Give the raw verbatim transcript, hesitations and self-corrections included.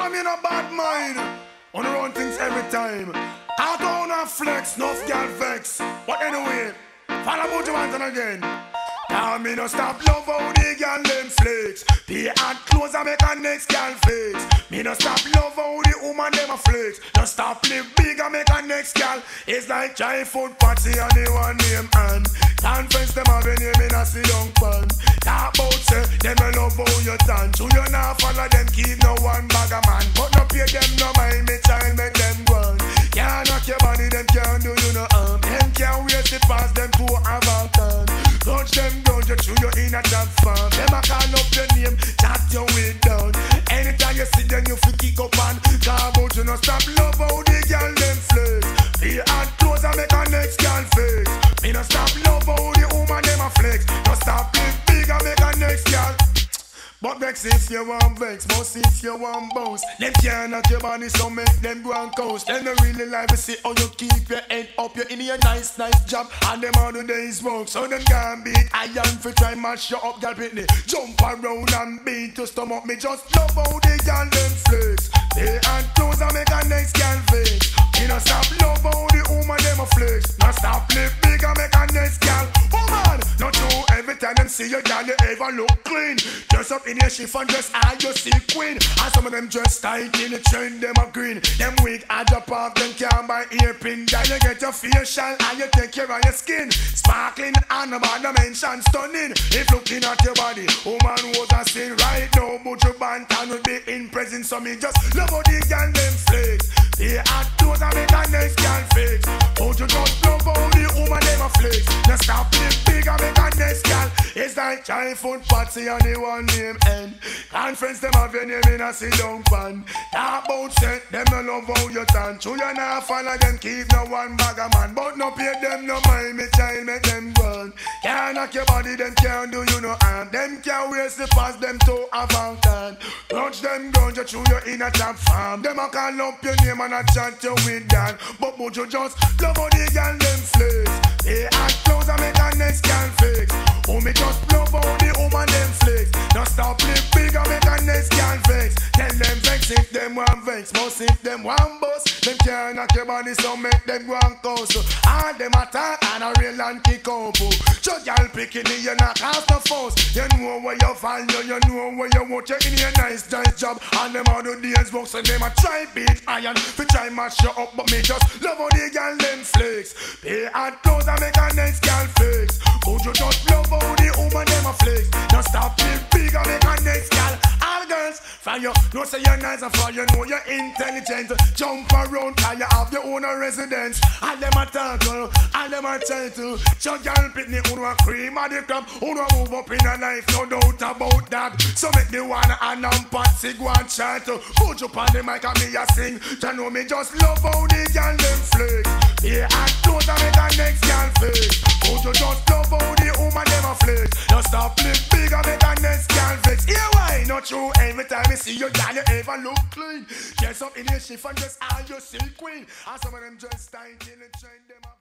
Call me no bad mind. On the run things every time. I don't have flex, no girl vex. But anyway, follow about you once and again. Now me no stop love how the girl them flex. Pay and clothes and make a next girl flex. Me no stop love how the woman them a flex. No stop live big and make a next girl. It's like try food party and the one name and conference them have a name in a see young pan. Talk about say them a love how you dance. So you not follow them keep no one bag a man. But no pay them no mind me child make them run. Can't knock your body them can't do you no harm. Them can't waste it past them to have a turn. Touch them down, you chew you in a job farm. Them a call up your name, chat your way down. Anytime you see them, you feel kick up and talk about you no stop love how the girl them flex. Feel hard clothes and make a next girl flex. Me no stop love how the woman them a flex. No stop live big and make a next girl. But vex if you want vex, most if you want bounce. Them can't knock your body so make them go and coast. Them don't really like to see how you keep your head up. You're in your nice, nice job and them all the days work. So them can't beat iron for try mash you up, girl Britney. Jump around and beat to stomach me. Just love how the girl them flex. They and clothes and make a next girl flex. Me no stop love how the woman them a flex. No stop live big and make a next girl. Woman, not true every time them see you girl you ever look clean. Dress up in your chiffon dress and you see queen. And some of them dress tight in the trend, them a green. Them wig I drop off, them can't buy earpin. Then you get your facial and you take care of your skin. Sparkling and about the mention stunning. If looking at your body, woman was a sin right now. But your bantan will be in present. So me just love how the girl them flex. They add clothes and make a nice girl flex. But you just love how the woman them a flex. Now stop live big and make a nice girl. It's like trying food party and the one name end. Conference them have your name in a sit down pan. Talk about set, them no love how you dance. True you not follow them, keep no one bag a man. But no pay them no mind, me child make them run. Can't knock your body, them can't do you no harm. Them can't waste the past, them to avant and touch them down, you chew you in a trap farm. Them a call up your name and a chat you with that. But but you just love how the girl them flex. They act close and make a next girl fix. Oh me just love how the woman them flex. Now stop live big and make a next girl vex. Tell them vex if them want vex. Most if them want bust. Them can't knock your body so make them go and coast. All them attack and a real and kick up. Just y'all picking it, you not cast the force. You know where you value, you know where you want. You in your nice, nice job. And them all the days books and them a try beat iron. We try mash you up, but me just love how the girl them flex. Pay hard clothes and make a nice girl flex. Could you just love how the woman them a flex? Now stop live big and make a next girl. All girls, for you, no say you're nice and for you know you're intelligent. Jump around cause you have your own residence. All them a talk to, all them a try to. So girl pitney, who a cream of the crop, who a move up in a life, no doubt about that. So make the one and I'm patsy go and chat. Put you on the mic and me a sing. You know me just love how the girl them flex. They act close and make a next girl flex. Put you just love how the woman them a flex. Now stop live big and make a next girl flex. Yeah, why not true? Every time you see your girl, you ever look clean. Dress up in your chiffon dress and you see queen. And some of them just tight in the trend them up.